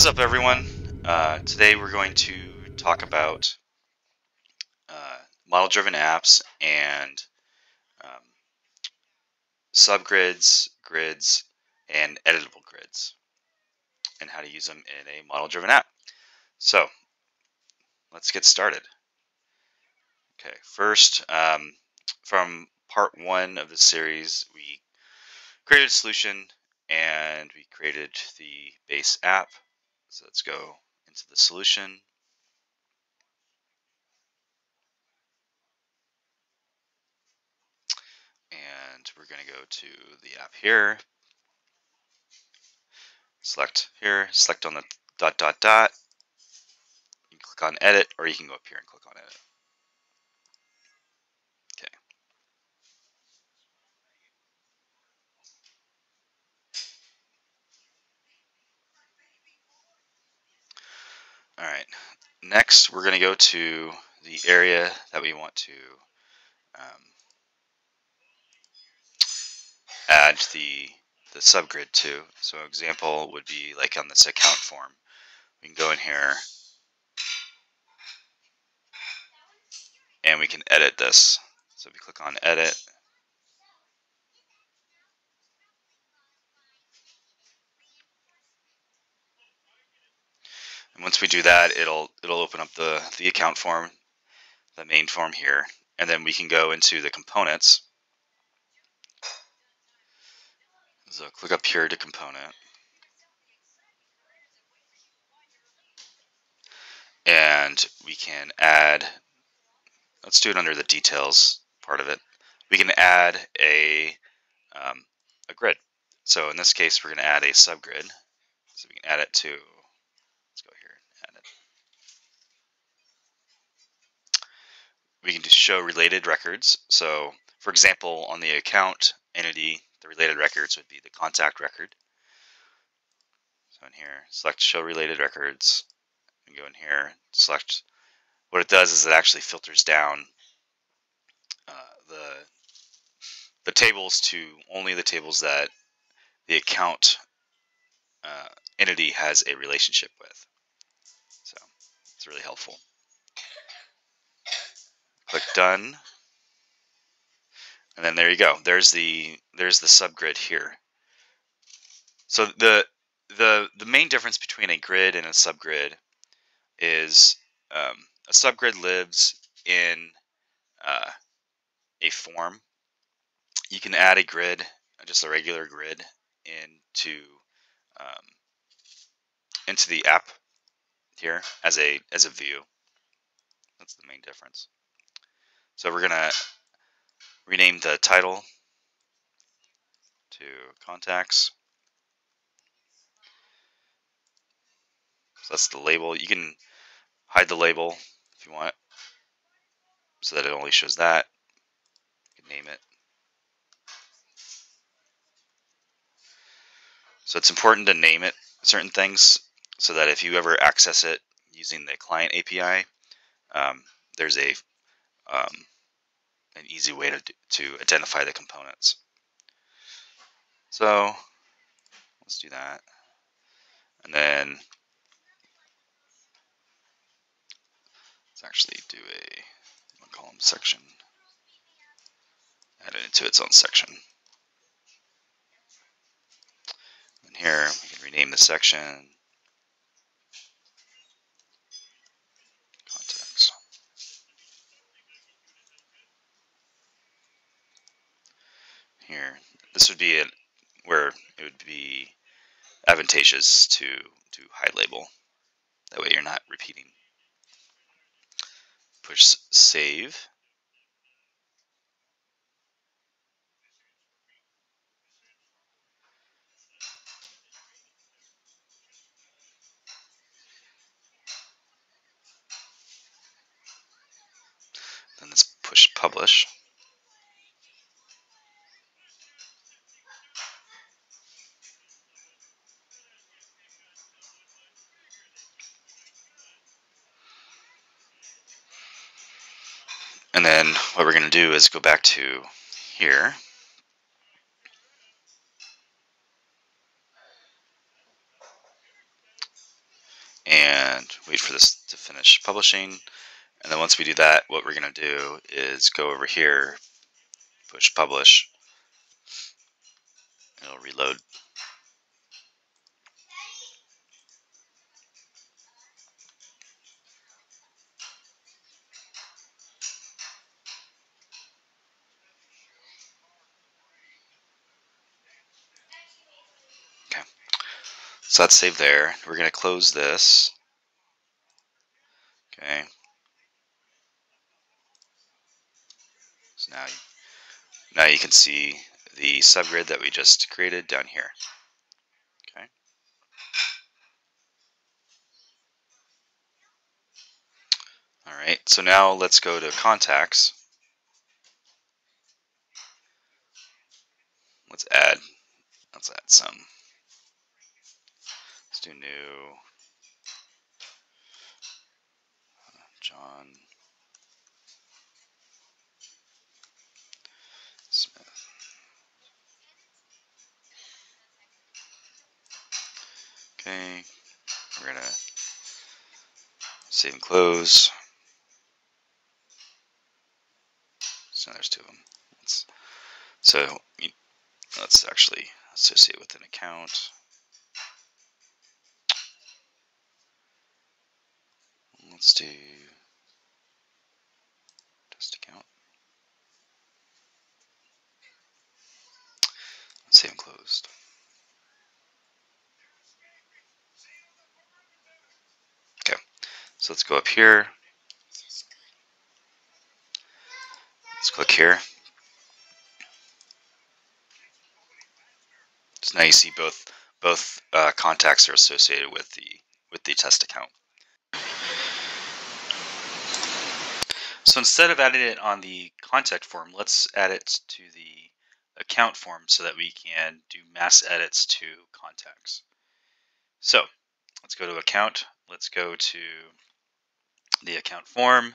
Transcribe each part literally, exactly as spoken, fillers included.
What's up, everyone? Uh, today we're going to talk about uh, model-driven apps and um, subgrids, grids, and editable grids, and how to use them in a model-driven app. So let's get started. Okay, first, um, from part one of the series, we created a solution and we created the base app. So let's go into the solution. And we're going to go to the app here, select here, select on the dot dot dot, you can click on edit, or you can go up here and click on edit. Okay. Alright, next we're going to go to the area that we want to um, add the the subgrid to. So an example would be like on this account form. We can go in here and we can edit this. So if we click on edit, and once we do that, it'll it'll open up the the account form, the main form here, and then we can go into the components. So click up here to component, and we can add, let's do it under the details part of it. We can add a, um, a grid. So in this case, we're going to add a subgrid. So we can add it to, let's go here and add it. We can just show related records. So for example, on the account entity, the related records would be the contact record. So in here, select show related records, and go in here, select. What it does is it actually filters down uh, the the tables to only the tables that the account uh, entity has a relationship with. So it's really helpful. Click done, and then there you go. There's the there's the subgrid here. So the the the main difference between a grid and a subgrid is um, a subgrid lives in uh, a form. You can add a grid, just a regular grid, into um, into the app here as a as a view. That's the main difference. So we're gonna rename the title to contacts. So that's the label. You can hide the label if you want, so that it only shows that. You can name it. So it's important to name it certain things so that if you ever access it using the client A P I, um, there's a um, an easy way to to identify the components. So let's do that, and then let's actually do a column section, add it into its own section. And here we can rename the section contacts. Here, this would be it where it would be advantageous to to hide label. That way you're not repeating. Push save. Then let's push publish. And then what we're going to do is go back to here. and wait for this to finish publishing. And then once we do that, what we're going to do is go over here, push publish. It'll reload. Okay, so that's saved there. We're going to close this. Okay. So now, now you can see the subgrid that we just created down here. Okay. All right. So now let's go to contacts. Let's add. Let's add some. Let's do new. John Smith. Okay. We're gonna save and close. So there's two of them. Let's, so let's actually associate with an account. Let's do test account. Save and closed. Okay, so let's go up here. Let's click here. So now you see both both uh, contacts are associated with the with the test account. So instead of adding it on the contact form, let's add it to the account form so that we can do mass edits to contacts. So let's go to account. Let's go to the account form.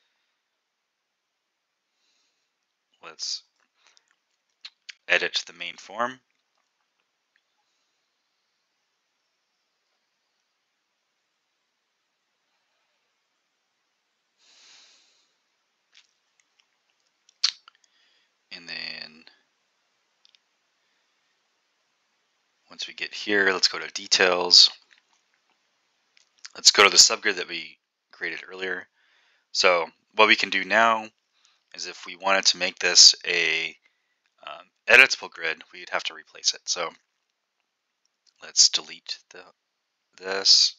Let's edit the main form. And then once we get here, let's go to details. Let's go to the subgrid that we created earlier. So what we can do now is if we wanted to make this a um, editable grid, we'd have to replace it. So let's delete the, this.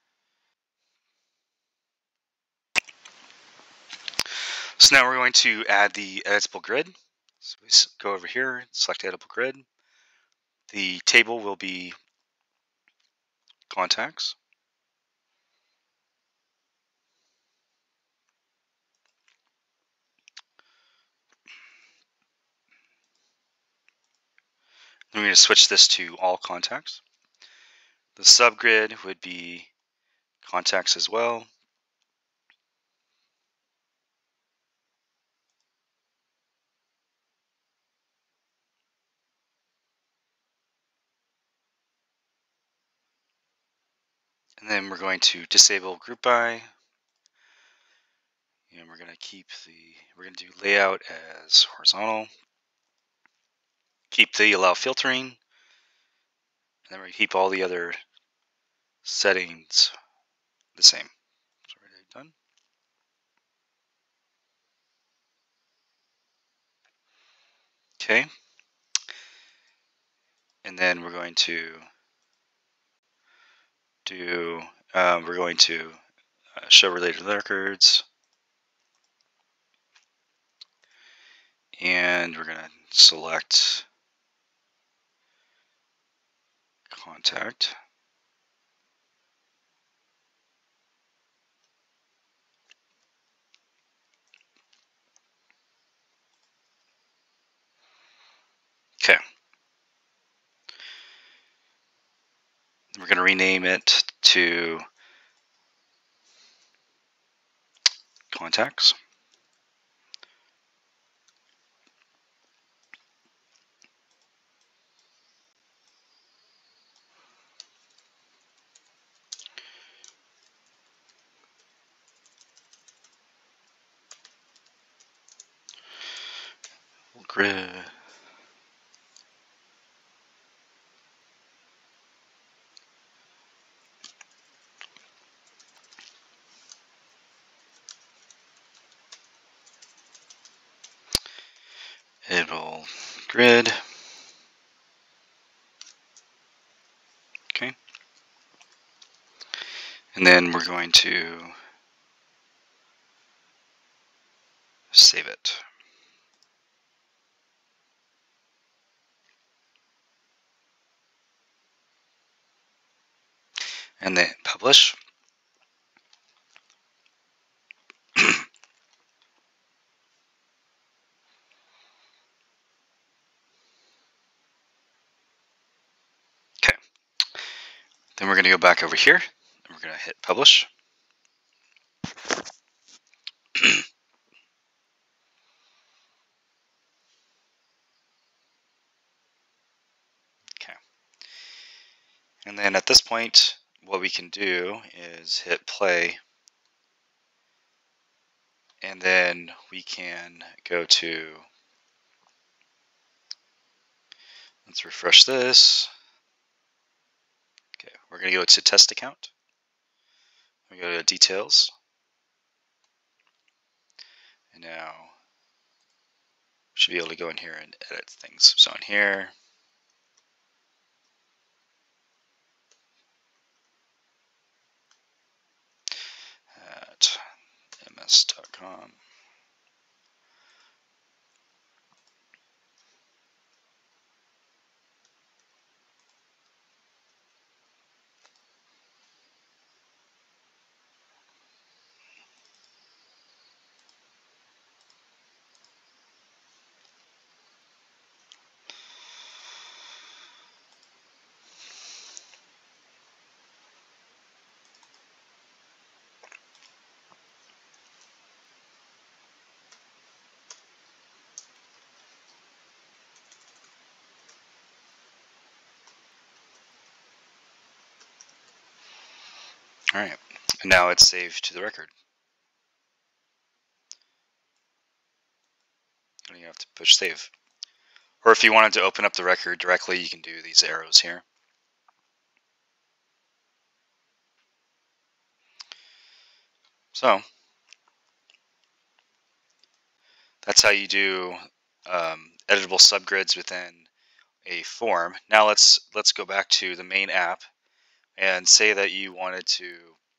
So now we're going to add the editable grid. So we go over here, select editable grid. The table will be contacts. Then we're going to switch this to all contacts. The subgrid would be contacts as well. And then we're going to disable group by. And we're going to keep the, we're going to do layout as horizontal. Keep the allow filtering. And then we're going to keep all the other settings the same. So we're done. Okay. And then we're going to do, um, we're going to uh, show related records. And we're going to select contact. Okay. We're going to rename it to contacts. grid. Editable grid. Okay. And then we're going to save it. And then publish. Okay. Then we're going to go back over here, and we're going to hit publish. Okay. And then at this point, what we can do is hit play, and then we can go to, let's refresh this. Okay, we're going to go to test account. We go to details. And now we should be able to go in here and edit things. So in here, at m s dot com. All right, and now it's saved to the record. And you have to push save. Or if you wanted to open up the record directly, you can do these arrows here. So that's how you do um, editable subgrids within a form. Now let's let's go back to the main app and say that you wanted to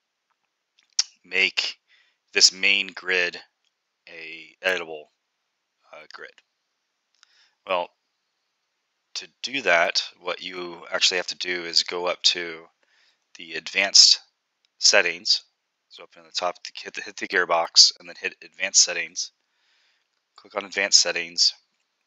make this main grid a editable uh, grid. Well, to do that, what you actually have to do is go up to the advanced settings. So up in the top, hit the, hit the gearbox and then hit advanced settings. Click on advanced settings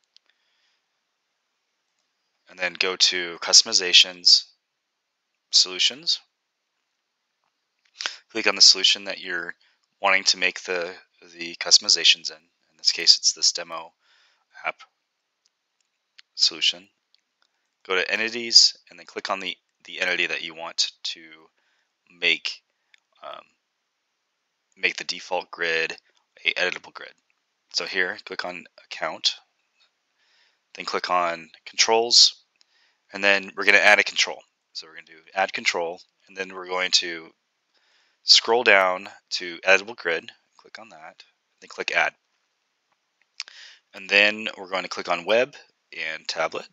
and then go to customizations, solutions. Click on the solution that you're wanting to make the, the customizations in. In this case, it's this demo app solution. Go to entities and then click on the, the entity that you want to make um, make the default grid a editable grid. So here, click on account, then click on controls, and then we're going to add a control. So we're going to do add control, and then we're going to scroll down to editable grid, click on that, then click add. And then we're going to click on web and tablet.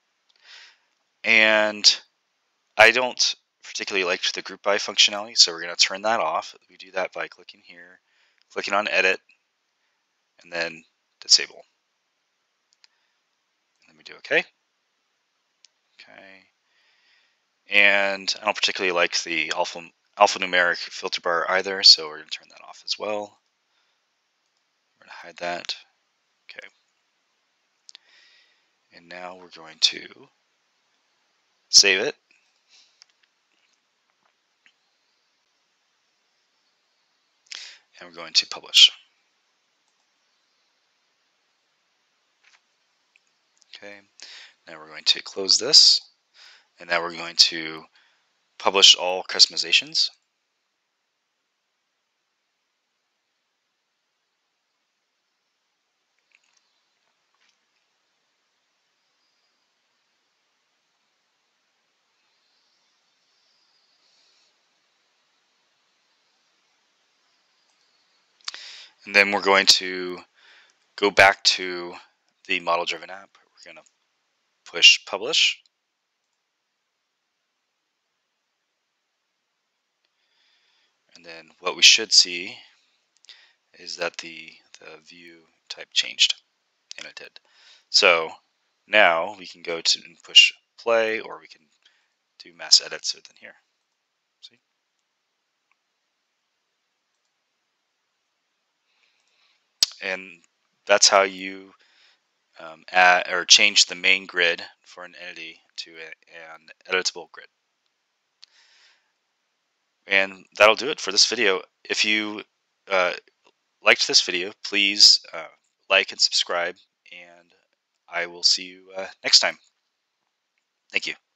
And I don't particularly like the group by functionality, so we're going to turn that off. We do that by clicking here, clicking on edit, and then disable. And then we do OK. Okay. And I don't particularly like the alpha, alphanumeric filter bar either, so we're going to turn that off as well. We're going to hide that. Okay. And now we're going to save it. And we're going to publish. Okay. Now we're going to close this. And now we're going to publish all customizations. And then we're going to go back to the model-driven app. We're going to push publish. And then what we should see is that the, the view type changed, and it did. So now we can go to and push play, or we can do mass edits within here. See? And that's how you um, add or change the main grid for an entity to a, an editable grid. And that'll do it for this video. If you uh, liked this video, please uh, like and subscribe, and I will see you uh, next time. Thank you.